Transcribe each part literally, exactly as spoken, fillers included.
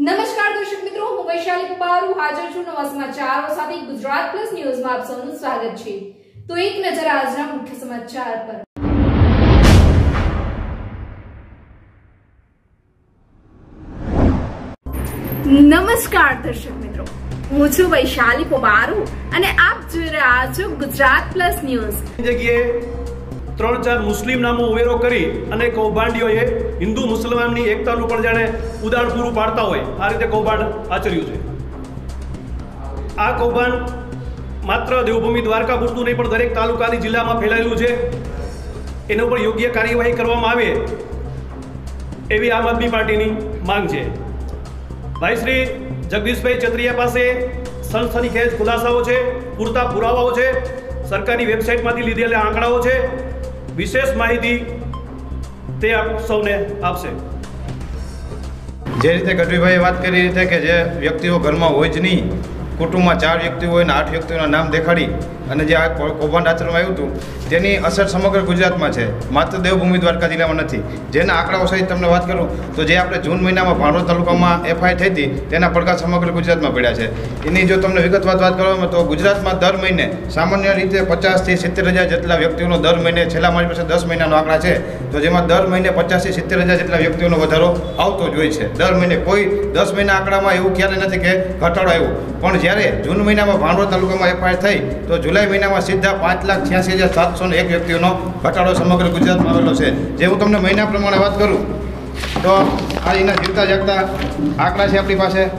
નમસ્કાર દર્શક મિત્રો, હું વૈશાલી કુબારુ હાજર છું નવા સમાચારો સાથે ગુજરાત પ્લસ ન્યૂઝમાં આપ સૌનું સ્વાગત છે। તો એક નજર આજના મુખ્ય સમાચાર પર। નમસ્કાર દર્શક મિત્રો, હું છું વૈશાલી કુબારુ અને આપ જોઈ રહ્યા છો ગુજરાત પ્લસ ન્યૂઝ। જગ્યાએ ત્રણ ચાર મુસ્લિમ નામો ઉમેરો કરી અને કૌભાંડીઓએ હિન્દુ મુસલમાનની એકતાનું પણ જાણે ઉદાહરણ પૂરું પાડતા હોય આ રીતે કૌભાંડ આચર્યું છે। આ કૌભાંડ માત્ર દેવભૂમિ દ્વારકા પૂરતું નહીં પણ દરેક તાલુકાની જિલ્લામાં ફેલાયેલું છે। એના ઉપર યોગ્ય કાર્યવાહી કરવામાં આવે એવી આમ આદમી પાર્ટીની માંગ છે। ભાઈ શ્રી જગદીશભાઈ ચતરિયા પાસે સનસનીખેજ ખુલાસાઓ છે, પૂરતા પુરાવાઓ છે, સરકારની વેબસાઇટમાંથી લીધેલા આંકડાઓ છે। વિશેષ માહિતી તે આપ સૌને આપશે। જે રીતે ગઢવીભાઈએ વાત કરી રીતે કે જે વ્યક્તિઓ ઘરમાં હોય જ નહીં, કુટુંબમાં ચાર વ્યક્તિઓ હોય ને આઠ વ્યક્તિઓના નામ દેખાડી અને જે આ કૌભાંડ આચરવામાં આવ્યું હતું તેની અસર સમગ્ર ગુજરાતમાં છે, માત્ર દેવભૂમિ દ્વારકા જિલ્લામાં નથી। જેના આંકડાઓ સહિત તમને વાત કરું તો જે આપણે જૂન મહિનામાં ભાણોદ તાલુકામાં એફઆઈ થઈ હતી તેના પડઘા સમગ્ર ગુજરાતમાં પડ્યા છે। એની જો તમને વિગતવાર વાત કરવામાં તો ગુજરાતમાં દર મહિને સામાન્ય રીતે પચાસથી સિત્તેર હજાર જેટલા વ્યક્તિઓનો દર મહિને, છેલ્લા મારી પાસે દસ મહિનાનો આંકડા છે તો જેમાં દર મહિને પચાસથી સિત્તેર હજાર જેટલા વ્યક્તિઓનો વધારો આવતો જ હોય છે દર મહિને। કોઈ દસ મહિના આંકડામાં એવું ક્યારે નથી કે ઘટાડો આવ્યો, પણ જ્યારે જૂન મહિનામાં ભાણોદ તાલુકામાં એફઆઈ થઈ તો જુલાઈ મહિનામાં સીધા પાંચ લાખ છ્યાસી હજાર સાતસો ને એક વ્યક્તિઓનો ઘટાડો સમગ્ર ગુજરાતમાં આવેલો છે। જે હું તમને મહિના પ્રમાણે વાત કરું તો આ એના જીવતા જાગતા આંકડા છે આપણી પાસે।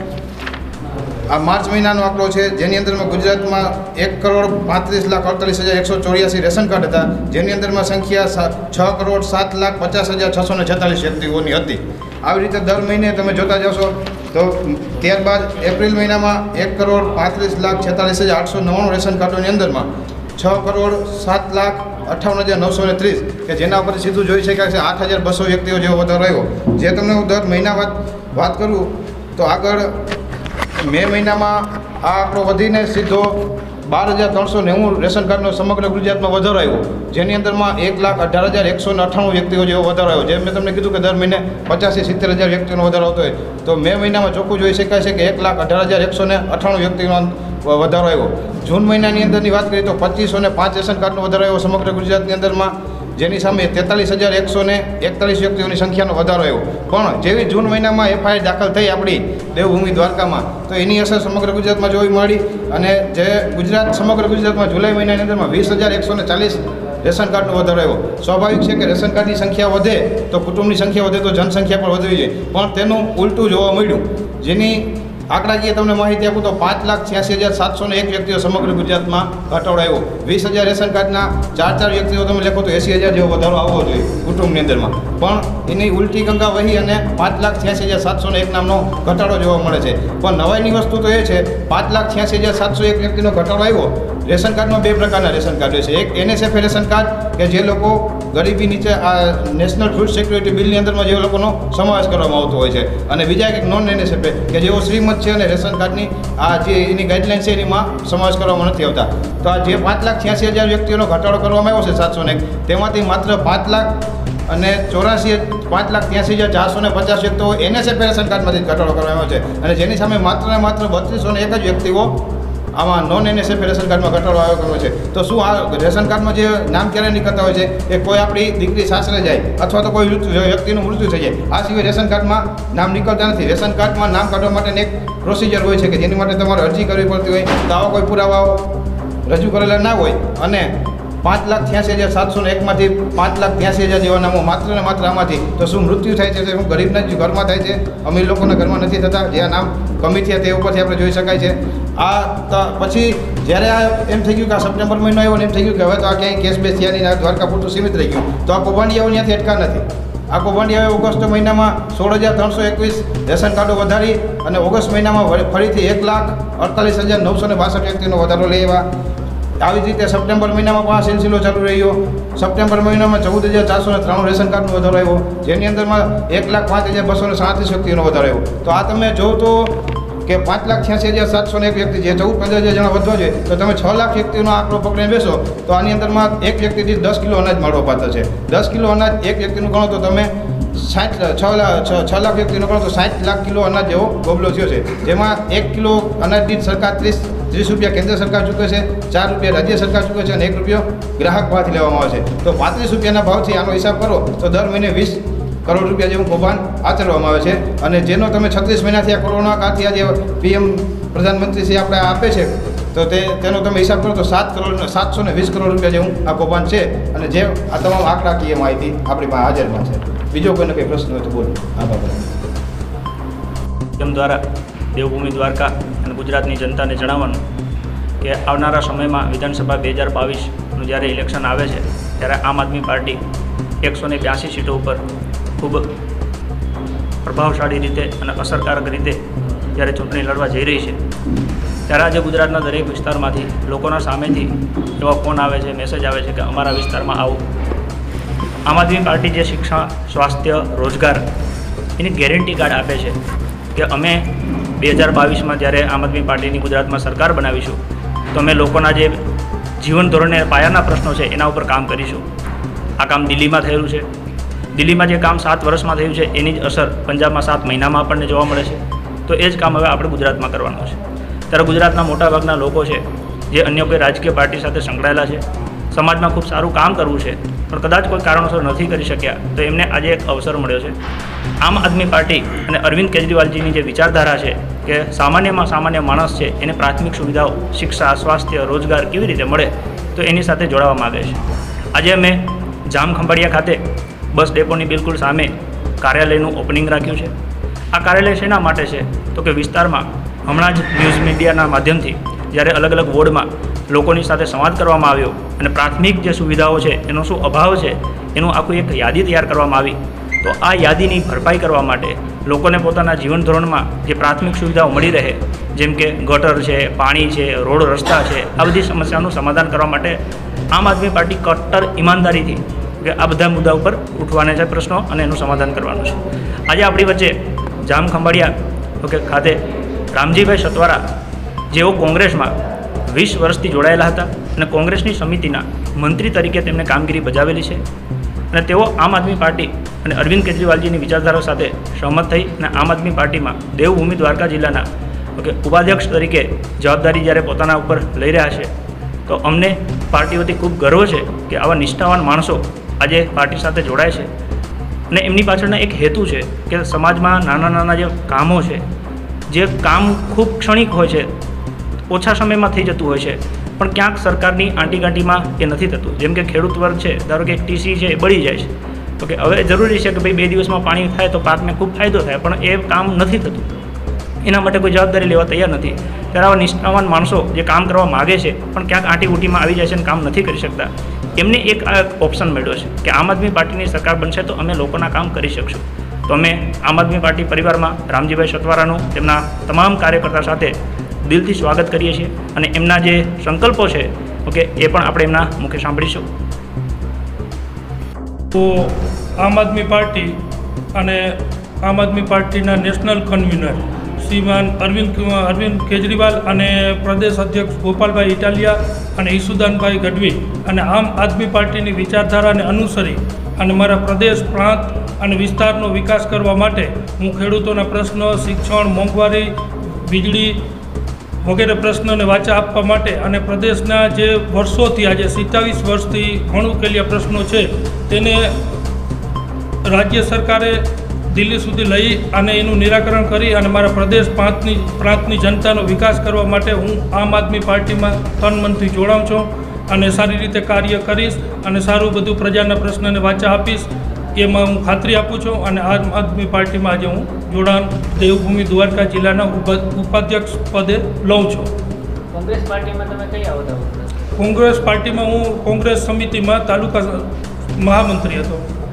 આ માર્ચ મહિનાનો આંકડો છે જેની અંદરમાં ગુજરાતમાં એક કરોડ પાંત્રીસ લાખ અડતાલીસ હજાર એકસો ચોર્યાસી રેશન કાર્ડ હતા, જેની અંદરમાં સંખ્યા છ કરોડ સાત લાખ પચાસ હજાર છસો ને છેતાલીસ વ્યક્તિઓની હતી। આવી રીતે દર મહિને તમે જોતા જશો તો ત્યારબાદ એપ્રિલ મહિનામાં એક કરોડ પાંત્રીસ લાખ છેતાલીસ હજાર આઠસો નવ્વાણું રેશન કાર્ડોની અંદરમાં છ કરોડ સાત લાખ અઠ્ઠાવન હજાર નવસો ને ત્રીસ કે જેના ઉપર સીધું જોઈ શકાય છે આઠ હજાર બસો વ્યક્તિઓ જેવો વધારો આવ્યો। જે તમને હું દર મહિના વાત વાત કરું તો આગળ મે મહિનામાં આ આંકડો વધીને સીધો બાર હજાર ત્રણસો નેવું રેશન કાર્ડનો સમગ્ર ગુજરાતમાં વધારો આવ્યો, જેની અંદરમાં એક લાખ અઢાર હજાર એકસો ને અઠ્ઠાણું વ્યક્તિઓ જેવો વધારો આવ્યો। જેમ મેં તમને કીધું કે દર મહિને પચાસથી સિત્તેર હજાર વ્યક્તિઓનો વધારો આવતો હોય તો મે મહિનામાં ચોખ્ખું જોઈ શકાય છે કે એક લાખ અઢાર હજાર એકસો ને અઠ્ઠાણું વ્યક્તિનો વધારો આવ્યો। જૂન મહિનાની અંદરની વાત કરીએ તો પચીસો ને પાંચ રેશન કાર્ડનો વધારો આવ્યો સમગ્ર ગુજરાતની અંદરમાં, જેની સામે તેતાલીસ હજાર એકસો ને એકતાલીસ વ્યક્તિઓની સંખ્યાનો વધારો આવ્યો। પણ જેવી જૂન મહિનામાં એફઆઈઆર દાખલ થઈ આપણી દેવભૂમિ દ્વારકામાં તો એની અસર સમગ્ર ગુજરાતમાં જોવી મળી અને જે ગુજરાત સમગ્ર ગુજરાતમાં જુલાઈ મહિનાની અંદરમાં વીસ હજાર એકસો ને ચાલીસ રેશન કાર્ડનો વધારો આવ્યો। સ્વાભાવિક છે કે રેશન કાર્ડની સંખ્યા વધે તો કુટુંબની સંખ્યા વધે તો જનસંખ્યા પણ વધવી જોઈએ, પણ તેનું ઉલટું જોવા મળ્યું। જેની આંકડાકીય તમને માહિતી આપું તો પાંચ લાખ છ્યાસી હજાર સાતસો ને એક વ્યક્તિઓ સમગ્ર ગુજરાતમાં ઘટાડો આવ્યો। વીસ હજાર રેશન કાર્ડના ચાર ચાર વ્યક્તિઓ તમે લખો તો એંસી હજાર જેવો વધારો આવવો જોઈએ કુટુંબની અંદરમાં, પણ એની ઉલટી ગંગા વહી અને પાંચ લાખ છ્યાસી હજાર સાતસો ને એક નામનો ઘટાડો જોવા મળે છે। પણ નવાઈની વસ્તુ તો એ છે પાંચ લાખ છ્યાસી હજાર સાતસો એક વ્યક્તિનો ઘટાડો આવ્યો। રેશન કાર્ડમાં બે પ્રકારના રેશન કાર્ડ હોય છે, એક એનએસએફએ રેશન કાર્ડ કે જે લોકો ગરીબી નીચે આ નેશનલ ફૂડ સિક્યુરિટી બિલની અંદરમાં જે લોકોનો સમાવેશ કરવામાં આવતો હોય છે, અને બીજા એક નોન એનએસએફએ કે જેઓ શ્રીમંત છે અને રેશન કાર્ડની આ જે એની ગાઈડલાઇન છે એમાં સમાવેશ કરવામાં નથી આવતા। તો આ જે પાંચ લાખ છ્યાસી હજાર વ્યક્તિઓનો ઘટાડો કરવામાં આવ્યો છે સાતસો ને તેમાંથી માત્ર પાંચ લાખ અને ચોરાસી પાંચ લાખ ત્યાંસી હજાર ચારસો ને પચાસ વ્યક્તિઓ એનએસએફએ રેશન કાર્ડમાંથી ઘટાડો કરવામાં આવ્યો છે, અને જેની સામે માત્ર ને માત્ર બત્રીસો ને એક જ વ્યક્તિઓ આમાં નોન એનએસએફએ રેશન કાર્ડમાં ઘટાડો આવ્યો કર્યો છે। તો શું આ રેશન કાર્ડમાં જે નામ ક્યારે નીકળતા હોય છે એ કોઈ આપણી દીકરી સાસરે જાય અથવા તો કોઈ વ્યક્તિનું મૃત્યુ થઈ જાય, આ સિવાય રેશન કાર્ડમાં નામ નીકળતા નથી। રેશન કાર્ડમાં નામ કાઢવા માટેની એક પ્રોસિજર હોય છે કે જેની માટે તમારે અરજી કરવી પડતી હોય, તો આવા કોઈ પુરાવાઓ રજૂ કરેલા ના હોય અને પાંચ લાખ છ્યાસી હજાર સાતસો ને એકમાંથી પાંચ લાખ ત્યાસી હજાર જેવા નામો માત્ર ને માત્ર આમાંથી તો શું મૃત્યુ થાય છે, શું ગરીબના જ ઘરમાં થાય છે, અમીર લોકોના ઘરમાં નથી થતા? જે આ નામ કમી થયા તે ઉપરથી આપણે જોઈ શકાય છે। આ પછી જ્યારે આ એમ થઈ ગયું કે આ સપ્ટેમ્બર મહિનો આવ્યો ને એમ થઈ ગયું કે હવે તો આ ક્યાંય કેસ બેસ થયા નહીં, દ્વારકા પૂરતું સીમિત રહી ગયું, તો આ કૌભાંડિયાઓ ત્યાંથી અટકા નથી। આ કૌભાંડિયાઓએ ઓગસ્ટ મહિનામાં સોળ હજાર ત્રણસો એકવીસ રેશન કાર્ડો વધારી અને ઓગસ્ટ મહિનામાં ફરીથી એક લાખ અડતાલીસ હજાર નવસો ને બાસઠ વ્યક્તિનો વધારો લઈ આવ્યા। આવી જ રીતે સપ્ટેમ્બર મહિનામાં પણ આ સિલસિલો ચાલુ રહ્યો। સપ્ટેમ્બર મહિનામાં ચૌદ હજાર ચારસો ને ત્રાણું રેશન કાર્ડનો વધારો આવ્યો, જેની અંદરમાં એક લાખ પાંચ હજાર બસો ને સાડત્રીસ વ્યક્તિનો વધારો આવ્યો। તો આ તમે જો તો કે પાંચ લાખ છ્યાસી હજાર સાતસો ને એક વ્યક્તિ જે ચૌદ પંદર હજાર જણા વધવા જોઈએ તો તમે છ લાખ વ્યક્તિનો આંકડો પકડીને બેસો તો આની અંદરમાં એક વ્યક્તિથી દસ કિલો અનાજ મળવા પાત્ર છે। દસ કિલો અનાજ એક વ્યક્તિનું ગણો તો તમે સાઠ છ લાખ છ લાખ વ્યક્તિનો ગણો તો સાઠ લાખ કિલો અનાજ જેવો ગોબલો થયો છે, જેમાં એક કિલો અનાજ દીઠ સરકાર ત્રીસ ત્રીસ રૂપિયા કેન્દ્ર સરકાર ચૂકે છે, ચાર રૂપિયા રાજ્ય સરકાર ચૂકે છે અને એક રૂપિયો ગ્રાહક ભાવથી લેવામાં આવે છે. તો પાંત્રીસ રૂપિયાના ભાવથી આનો હિસાબ કરો તો દર મહિને વીસ કરોડ રૂપિયા જેવું કૌભાંડ આચરવામાં આવે છે. અને જેનો તમે છત્રીસ મહિનાથી આ કોરોના કાળથી આજે પીએમ પ્રધાનમંત્રી શ્રી આપણે આપે છે, તો તે તેનો તમે હિસાબ કરો તો સાત કરોડ સાતસો ને વીસ કરોડ રૂપિયા જેવું આ કૌભાંડ છે. અને જે આ તમામ આંકડાકીય માહિતી આપણી પાસે હાજરમાં છે. બીજો કોઈને કંઈ પ્રશ્ન હોય તો બોલો. આ બાબતે એમ દ્વારા દેવભૂમિ દ્વારકા અને ગુજરાતની જનતાને જણાવવાનું કે આવનારા સમયમાં વિધાનસભા બે હજાર બાવીસનું જ્યારે ઇલેક્શન આવે છે ત્યારે આમ આદમી પાર્ટી એકસો ને બ્યાસી સીટો ઉપર ખૂબ પ્રભાવશાળી રીતે અને અસરકારક રીતે જ્યારે ચૂંટણી લડવા જઈ રહી છે, ત્યારે આજે ગુજરાતના દરેક વિસ્તારમાંથી લોકોના સામેથી એવા ફોન આવે છે, મેસેજ આવે છે કે અમારા વિસ્તારમાં આવો. આમ આદમી પાર્ટી જે શિક્ષા, સ્વાસ્થ્ય, રોજગાર એની ગેરંટી કાર્ડ આપે છે કે અમે બે હજાર બાવીસમાં જ્યારે આમ આદમી પાર્ટીની ગુજરાતમાં સરકાર બનાવીશું તો અમે લોકોના જે જીવન ધોરણે પાયાના પ્રશ્નો છે એના ઉપર કામ કરીશું. આ કામ દિલ્હીમાં થયેલું છે. દિલ્હીમાં જે કામ સાત વર્ષમાં થયું છે એની જ અસર પંજાબમાં સાત મહિનામાં આપણને જોવા મળે છે. તો એ જ કામ હવે આપણે ગુજરાતમાં કરવાનું છે. ત્યારે ગુજરાતના મોટાભાગના લોકો છે જે અન્ય કોઈ રાજકીય પાર્ટી સાથે સંકળાયેલા છે, સમાજમાં ખૂબ સારું કામ કરવું છે પણ કદાચ કોઈ કારણોસર નથી કરી શક્યા, તો એમને આજે એક અવસર મળ્યો છે. આમ આદમી પાર્ટી અને અરવિંદ કેજરીવાલજીની જે વિચારધારા છે કે સામાન્યમાં સામાન્ય માણસ છે એને પ્રાથમિક સુવિધાઓ, શિક્ષા, સ્વાસ્થ્ય, રોજગાર કેવી રીતે મળે, તો એની સાથે જોડાવા માગે છે. આજે અમે જામખંભાળિયા ખાતે બસ ડેપોની બિલકુલ સામે કાર્યાલયનું ઓપનિંગ રાખ્યું છે. આ કાર્યાલય શેના માટે છે તો કે વિસ્તારમાં હમણાં જ ન્યૂઝ મીડિયાના માધ્યમથી જ્યારે અલગ અલગ વોર્ડમાં લોકોની સાથે સંવાદ કરવામાં આવ્યો અને પ્રાથમિક જે સુવિધાઓ છે એનો શું અભાવ છે એનું આખું એક યાદી તૈયાર કરવામાં આવી, તો આ યાદીની ભરપાઈ કરવા માટે લોકોને પોતાના જીવન ધોરણમાં જે પ્રાથમિક સુવિધાઓ મળી રહે, જેમ કે ગટર છે, પાણી છે, રોડ રસ્તા છે, આ બધી સમસ્યાનું સમાધાન કરવા માટે આમ આદમી પાર્ટી કટ્ટર ઈમાનદારીથી કે આ બધા મુદ્દા ઉપર ઉઠવાના છે પ્રશ્નો અને એનું સમાધાન કરવાનું છે. આજે આપણી વચ્ચે જામખંભાળિયા ઓકે ખાતે રામજીભાઈ સતવારા જેઓ કોંગ્રેસમાં વીસ વર્ષથી જોડાયેલા હતા અને કોંગ્રેસની સમિતિના મંત્રી તરીકે તેમણે કામગીરી બજાવેલી છે અને તેઓ આમ આદમી પાર્ટી અને અરવિંદ કેજરીવાલજીની વિચારધારા સાથે સહમત થઈ અને આમ આદમી પાર્ટીમાં દેવભૂમિ દ્વારકા જિલ્લાના ઓકે ઉપાધ્યક્ષ તરીકે જવાબદારી જ્યારે પોતાના ઉપર લઈ રહ્યા છે, તો અમને પાર્ટી વતી ખૂબ ગર્વ છે કે આવા નિષ્ઠાવાન માણસો આજે પાર્ટી સાથે જોડાય છે. અને એમની પાછળના એક હેતુ છે કે સમાજમાં નાના નાના જે કામો છે, જે કામ ખૂબ ક્ષણિક હોય છે, ઓછા સમયમાં થઈ જતું હોય છે, પણ ક્યાંક સરકારની આંટીગાંટીમાં એ નથી થતું. જેમ કે ખેડૂત વર્ગ છે, ધારો કે એક ટીસી છે એ બળી જાય છે, તો કે હવે જરૂરી છે કે ભાઈ બે દિવસમાં પાણી થાય તો પાકને ખૂબ ફાયદો થાય, પણ એ કામ નથી થતું. એના માટે કોઈ જવાબદારી લેવા તૈયાર નથી. ત્યારે આવા નિષ્ઠાવાન માણસો જે કામ કરવા માગે છે પણ ક્યાંક આંટીગુટીમાં આવી જાય છે અને કામ નથી કરી શકતા, એમને એક આ ઓપ્શન મળ્યો છે કે આમ આદમી પાર્ટીની સરકાર બનશે તો અમે લોકોના કામ કરી શકશું. તો અમે આમ આદમી પાર્ટી પરિવારમાં રામજીભાઈ સતવારાનું તેમના તમામ કાર્યકર્તા સાથે દિલથી સ્વાગત કરીએ છીએ અને એમના જે સંકલ્પો છે ઓકે એ પણ આપણે એમના મુખે સાંભળીશું. તો આમ આદમી પાર્ટી અને આમ આદમી પાર્ટીના નેશનલ કન્વીનર શ્રીમાન અરવિંદ અરવિંદ કેજરીવાલ અને પ્રદેશ અધ્યક્ષ ગોપાલભાઈ ઇટાલિયા અને ઈસુદાનભાઈ ગઢવી અને આમ આદમી પાર્ટીની વિચારધારાને અનુસરી અને મારા પ્રદેશ, પ્રાંત અને વિસ્તારનો વિકાસ કરવા માટે હું ખેડૂતોના પ્રશ્નો, શિક્ષણ, મોંઘવારી, વીજળી વગેરે પ્રશ્નોને વાચા આપવા માટે અને પ્રદેશના જે વર્ષોથી આજે સિત્તાવીસ વર્ષથી અણઉકેલ્યા પ્રશ્નો છે તેને રાજ્ય સરકારે દિલ્હી સુધી લઈ અને એનું નિરાકરણ કરી અને મારા પ્રદેશ પ્રાંતની પ્રાંતની જનતાનો વિકાસ કરવા માટે હું આમ આદમી પાર્ટીમાં તન મનથી જોડાઉં છું અને સારી રીતે કાર્ય કરીશ અને સારું બધું પ્રજાના પ્રશ્નને વાચા આપીશ એમાં હું ખાતરી આપું છું. અને આમ આદમી પાર્ટીમાં આજે હું જોડાણ દેવભૂમિ દ્વારકા જિલ્લાના ઉપાધ્યક્ષ પદે લઉં છું. કોંગ્રેસ પાર્ટીમાં તમે કઈ આવતા? કોંગ્રેસ પાર્ટીમાં હું કોંગ્રેસ સમિતિમાં તાલુકા મહામંત્રી હતો.